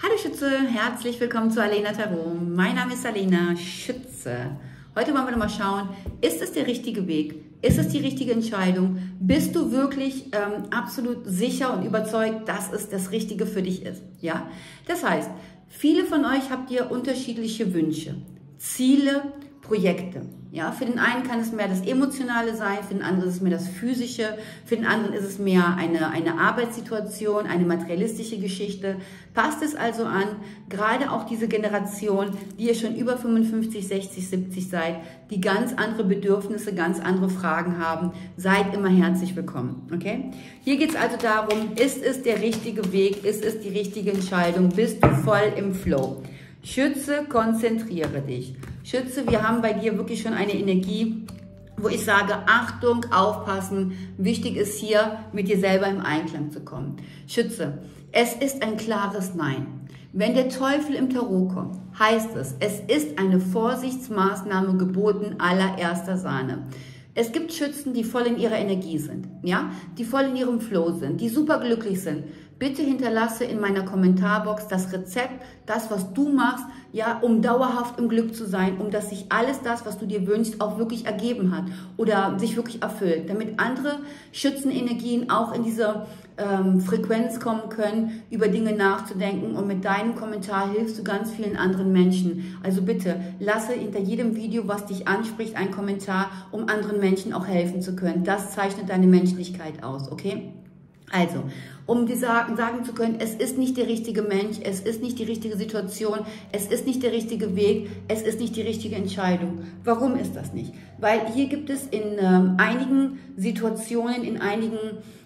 Hallo Schütze, herzlich willkommen zu Alena Tarot. Mein Name ist Alena Schütze. Heute wollen wir nochmal schauen, ist es der richtige Weg? Ist es die richtige Entscheidung? Bist du wirklich absolut sicher und überzeugt, dass es das Richtige für dich ist? Ja? Das heißt, viele von euch habt ihr unterschiedliche Wünsche, Ziele, Projekte. Ja, für den einen kann es mehr das Emotionale sein, für den anderen ist es mehr das Physische, für den anderen ist es mehr eine Arbeitssituation, eine materialistische Geschichte. Passt es also an, gerade auch diese Generation, die ihr schon über 55, 60, 70 seid, die ganz andere Bedürfnisse, ganz andere Fragen haben, seid immer herzlich willkommen. Okay? Hier geht es also darum, ist es der richtige Weg, ist es die richtige Entscheidung, bist du voll im Flow? Schütze, konzentriere dich. Schütze, wir haben bei dir wirklich schon eine Energie, wo ich sage, Achtung, aufpassen. Wichtig ist hier, mit dir selber im Einklang zu kommen. Schütze, es ist ein klares Nein. Wenn der Teufel im Tarot kommt, heißt es ist eine Vorsichtsmaßnahme geboten allererster Sahne. Es gibt Schützen, die voll in ihrer Energie sind, ja, die voll in ihrem Flow sind, die super glücklich sind. Bitte hinterlasse in meiner Kommentarbox das Rezept, das, was du machst, ja, um dauerhaft im Glück zu sein, um dass sich alles das, was du dir wünschst, auch wirklich ergeben hat oder sich wirklich erfüllt, damit andere Schützenenergien auch in diese Frequenz kommen können, über Dinge nachzudenken, und mit deinem Kommentar hilfst du ganz vielen anderen Menschen. Also bitte, lasse hinter jedem Video, was dich anspricht, einen Kommentar, um anderen Menschen auch helfen zu können. Das zeichnet deine Menschlichkeit aus, okay? Also, um dir sagen zu können, es ist nicht der richtige Mensch, es ist nicht die richtige Situation, es ist nicht der richtige Weg, es ist nicht die richtige Entscheidung. Warum ist das nicht? Weil hier gibt es in einigen Situationen, in einigen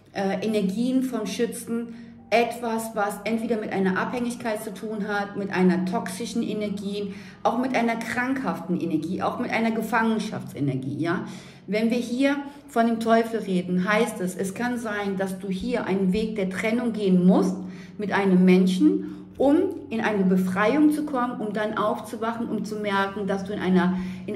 Energien von Schützen etwas, was entweder mit einer Abhängigkeit zu tun hat, mit einer toxischen Energie, auch mit einer krankhaften Energie, auch mit einer Gefangenschaftsenergie, ja. Wenn wir hier von dem Teufel reden, heißt es kann sein, dass du hier einen Weg der Trennung gehen musst mit einem Menschen, um in eine Befreiung zu kommen, um dann aufzuwachen, um zu merken, dass du in einer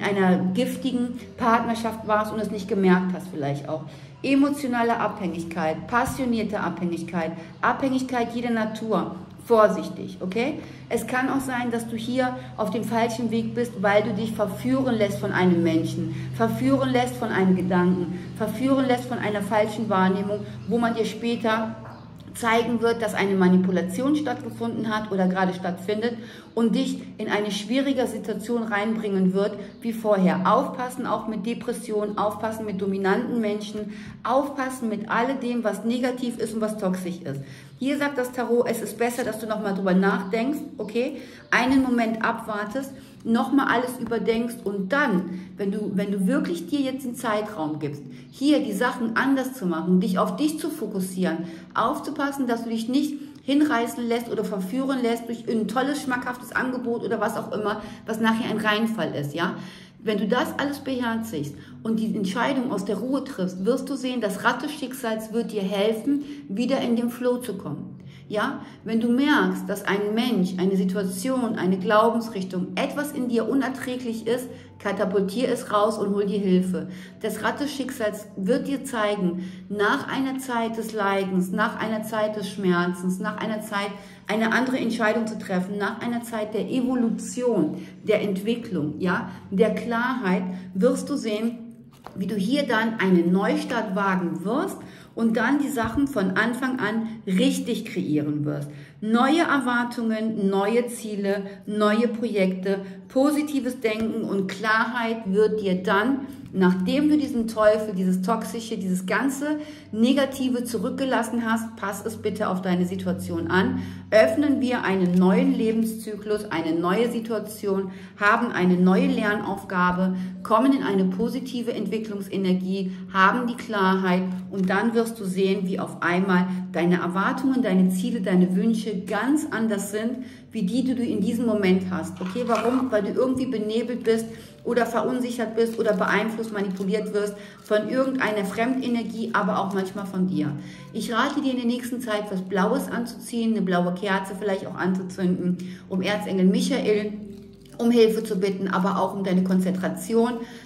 giftigen Partnerschaft warst und es nicht gemerkt hast vielleicht auch. Emotionale Abhängigkeit, passionierte Abhängigkeit, Abhängigkeit jeder Natur. Vorsichtig, okay? Es kann auch sein, dass du hier auf dem falschen Weg bist, weil du dich verführen lässt von einem Menschen, verführen lässt von einem Gedanken, verführen lässt von einer falschen Wahrnehmung, wo man dir später zeigen wird, dass eine Manipulation stattgefunden hat oder gerade stattfindet und dich in eine schwierige Situation reinbringen wird wie vorher. Aufpassen auch mit Depressionen, aufpassen mit dominanten Menschen, aufpassen mit alledem, was negativ ist und was toxisch ist. Hier sagt das Tarot, es ist besser, dass du nochmal drüber nachdenkst, okay, einen Moment abwartest, nochmal alles überdenkst und dann, wenn du wirklich dir jetzt einen Zeitraum gibst, hier die Sachen anders zu machen, dich auf dich zu fokussieren, aufzupassen, dass du dich nicht hinreißen lässt oder verführen lässt durch ein tolles, schmackhaftes Angebot oder was auch immer, was nachher ein Reinfall ist, ja. Wenn du das alles beherzigst und die Entscheidung aus der Ruhe triffst, wirst du sehen, das Rad des Schicksals wird dir helfen, wieder in den Flow zu kommen. Ja, wenn du merkst, dass ein Mensch, eine Situation, eine Glaubensrichtung, etwas in dir unerträglich ist, katapultier es raus und hol dir Hilfe. Das Rad des Schicksals wird dir zeigen, nach einer Zeit des Leidens, nach einer Zeit des Schmerzens, nach einer Zeit eine andere Entscheidung zu treffen, nach einer Zeit der Evolution, der Entwicklung, ja, der Klarheit, wirst du sehen, wie du hier dann einen Neustart wagen wirst und dann die Sachen von Anfang an richtig kreieren wirst. Neue Erwartungen, neue Ziele, neue Projekte, positives Denken und Klarheit wird dir dann, nachdem du diesen Teufel, dieses Toxische, dieses ganze Negative zurückgelassen hast, pass es bitte auf deine Situation an, öffnen wir einen neuen Lebenszyklus, eine neue Situation, haben eine neue Lernaufgabe, kommen in eine positive Entwicklungsenergie, haben die Klarheit und dann wirst du sehen, wie auf einmal deine Erwartungen, deine Ziele, deine Wünsche ganz anders sind, wie die du in diesem Moment hast. Okay, warum? Weil du irgendwie benebelt bist oder verunsichert bist oder beeinflusst, manipuliert wirst von irgendeiner Fremdenergie, aber auch manchmal von dir. Ich rate dir in der nächsten Zeit, was Blaues anzuziehen, eine blaue Kerze vielleicht auch anzuzünden, um Erzengel Michael um Hilfe zu bitten, aber auch um deine Konzentration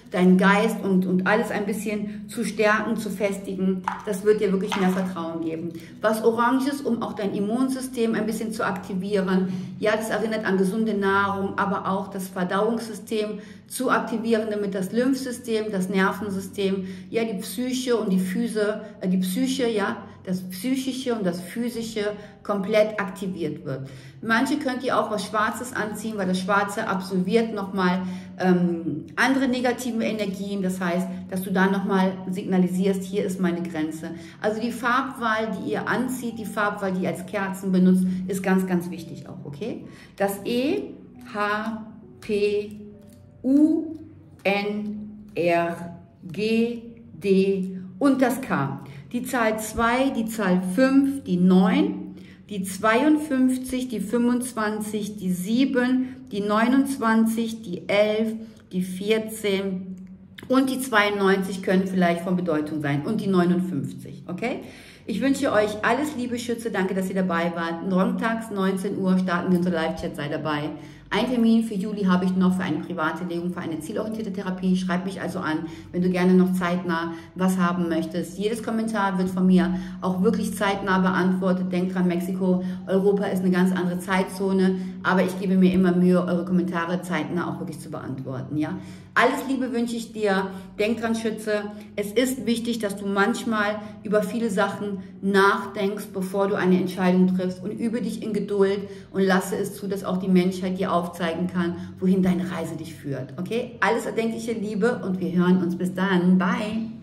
deinen Geist und alles ein bisschen zu stärken, zu festigen. Das wird dir wirklich mehr Vertrauen geben. Was Oranges, um auch dein Immunsystem ein bisschen zu aktivieren. Ja, das erinnert an gesunde Nahrung, aber auch das Verdauungssystem zu aktivieren, damit das Lymphsystem, das Nervensystem, ja, die Psyche und die Füße, die Psyche, ja, das Psychische und das Physische komplett aktiviert wird. Manche könnt ihr auch was Schwarzes anziehen, weil das Schwarze absolviert nochmal andere negative Energien. Das heißt, dass du da nochmal signalisierst, hier ist meine Grenze. Also die Farbwahl, die ihr anzieht, die Farbwahl, die ihr als Kerzen benutzt, ist ganz, ganz wichtig auch, okay? Das E, H, P, U, N, R, G, D und das K. Die Zahl 2, die Zahl 5, die 9, die 52, die 25, die 7, die 29, die 11, die 14 und die 92 können vielleicht von Bedeutung sein und die 59, okay? Ich wünsche euch alles Liebe, Schütze. Danke, dass ihr dabei wart. Sonntags 19 Uhr starten wir unsere Live-Chat. Sei dabei. Ein Termin für Juli habe ich noch für eine private Legung, für eine zielorientierte Therapie. Schreib mich also an, wenn du gerne noch zeitnah was haben möchtest. Jedes Kommentar wird von mir auch wirklich zeitnah beantwortet. Denk dran, Mexiko, Europa ist eine ganz andere Zeitzone, aber ich gebe mir immer Mühe, eure Kommentare zeitnah auch wirklich zu beantworten. Ja? Alles Liebe wünsche ich dir. Denk dran, Schütze. Es ist wichtig, dass du manchmal über viele Sachen nachdenkst, bevor du eine Entscheidung triffst, und übe dich in Geduld und lasse es zu, dass auch die Menschheit dir aufzeigen kann, wohin deine Reise dich führt. Okay? Alles erdenkliche Liebe und wir hören uns bis dann. Bye!